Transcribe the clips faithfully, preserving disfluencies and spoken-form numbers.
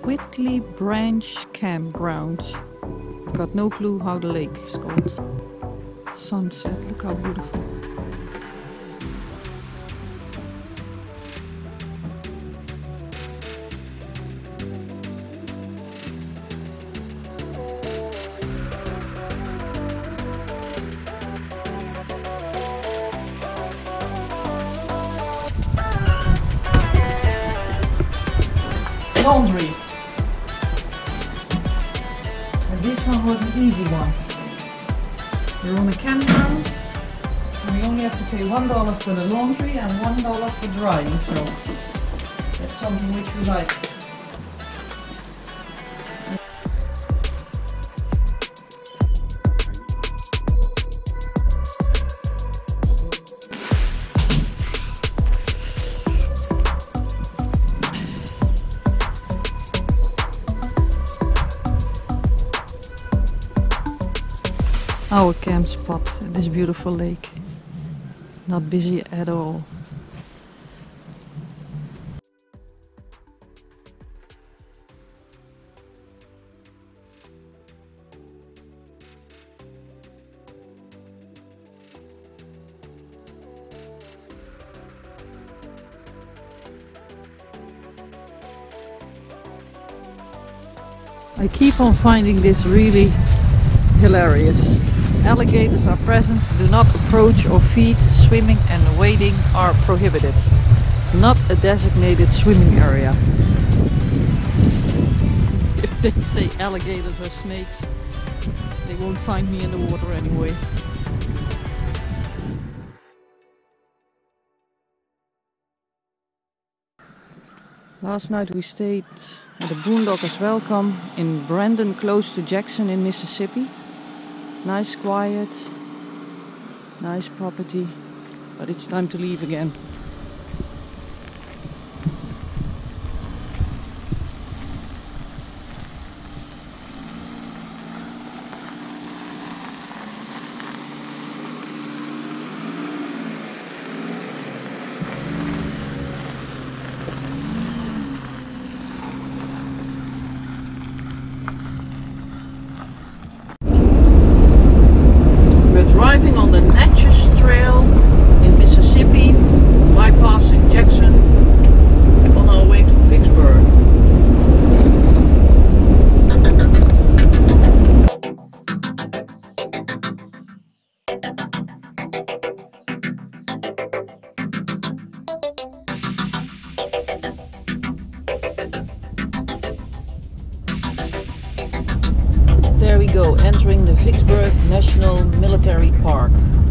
Whitley Branch Campground. I've got no clue how the lake is called. Sunset, look how beautiful. Laundry. And this one was an easy one. We're on a campground and we only have to pay one dollar for the laundry and one dollar for drying, so that's something which we like. Our camp spot at this beautiful lake. Not busy at all. I keep on finding this really hilarious. Alligators are present, do not approach or feed, swimming and wading are prohibited. Not a designated swimming area. If they say alligators or snakes, they won't find me in the water anyway. Last night we stayed at the Boondoggers Welcome in Brandon, close to Jackson in Mississippi. Nice, quiet, nice property, but it's time to leave again. Driving on the Natchez Trail in Mississippi, bypassing Jackson on our way to Vicksburg. There we go, entering the Vicksburg National Military Park.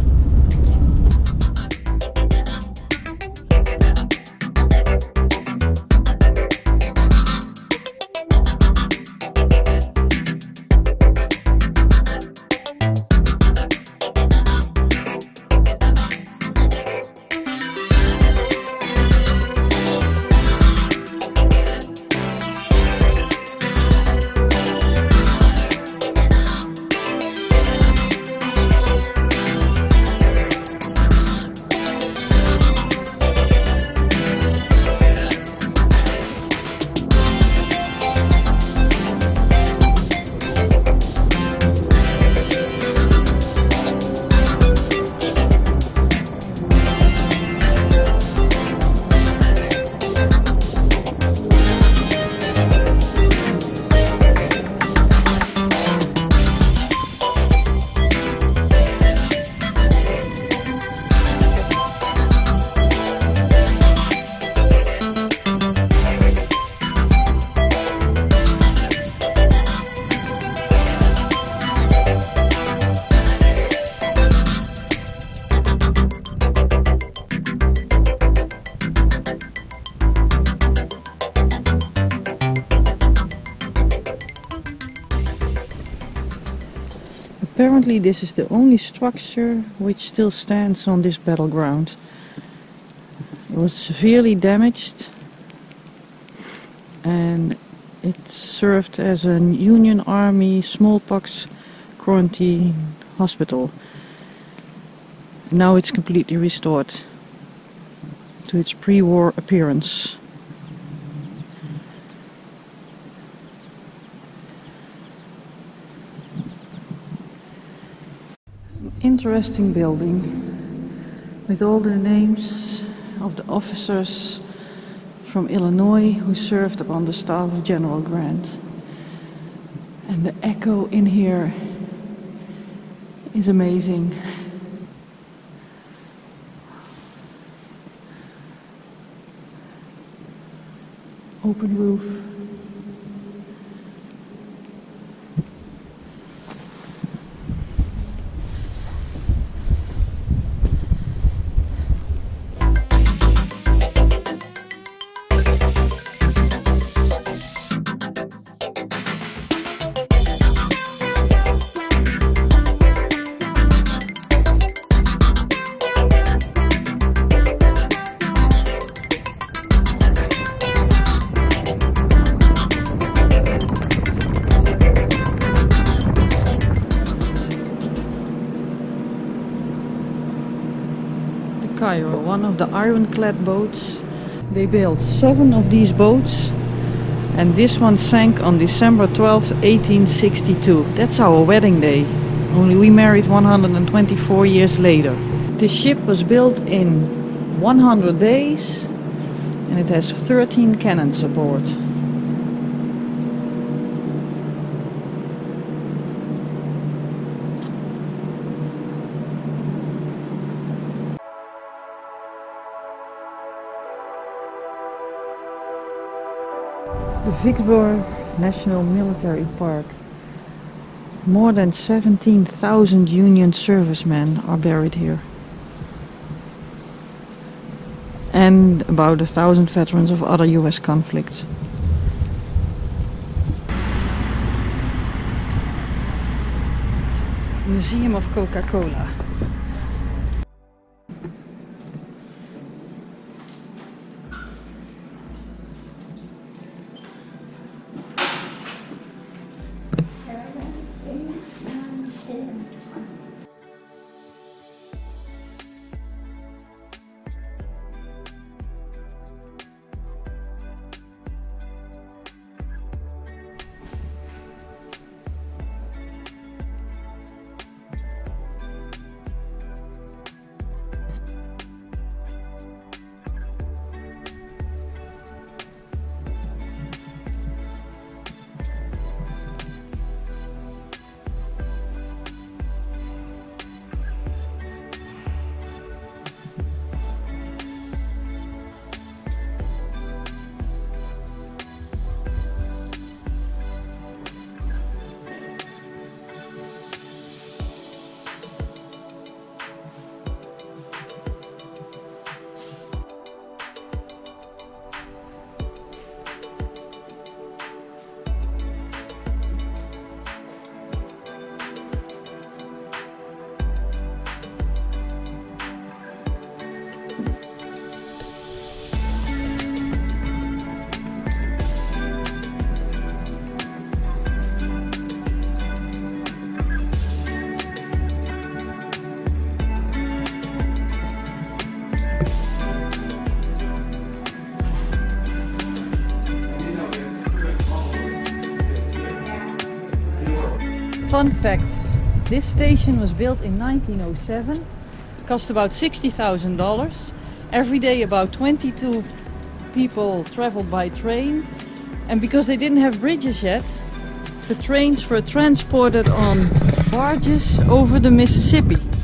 Apparently this is the only structure which still stands on this battleground. It was severely damaged and it served as a Union Army smallpox quarantine hospital. Now it's completely restored to its pre-war appearance. Interesting building with all the names of the officers from Illinois who served upon the staff of General Grant. And the echo in here is amazing. Open roof. Cairo, one of the ironclad boats. They built seven of these boats, and this one sank on December twelfth, eighteen sixty-two. That's our wedding day, only we married one hundred twenty-four years later. The ship was built in one hundred days, and it has thirteen cannons aboard. The Vicksburg National Military Park. More than seventeen thousand Union servicemen are buried here. And about a thousand veterans of other U S conflicts. Museum of Coca-Cola. Fun fact, this station was built in nineteen oh seven, cost about sixty thousand dollars. Every day about twenty-two people traveled by train, and because they didn't have bridges yet, the trains were transported on barges over the Mississippi.